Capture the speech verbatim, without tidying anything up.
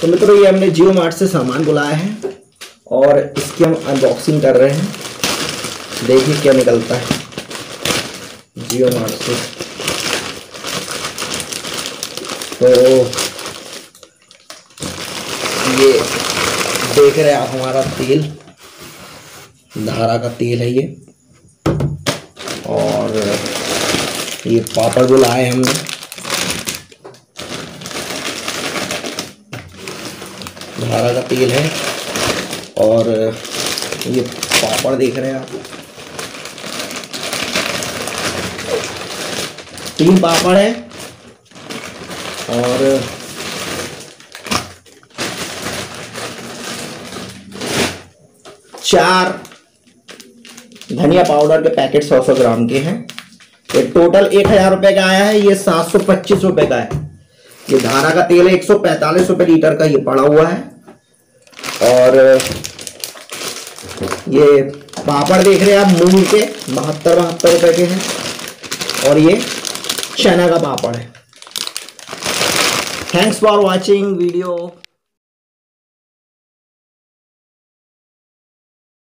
तो मित्रों ये हमने जियो मार्ट से सामान बुलाया है और इसकी हम अनबॉक्सिंग कर रहे हैं। देखिए क्या निकलता है जियो मार्ट से। तो ये देख रहे हैं आप हमारा तेल, धारा का तेल है ये। और ये पापड़ जो लाए हमने, धारा का तेल है। और ये पापड़ देख रहे हैं आप, तीन पापड़ है। और चार धनिया पाउडर के पैकेट सौ सौ ग्राम के हैं। ये टोटल एक हजार रुपए का आया है। ये सात सौ पच्चीस रुपए का है। ये धारा का तेल है, एक सौ पैंतालीस रुपए लीटर का ये पड़ा हुआ है। और ये पापड़ देख रहे हैं आप मूंग के, बहत्तर बहत्तर रुपए के हैं। और ये चना का पापड़ है। Thanks for watching video.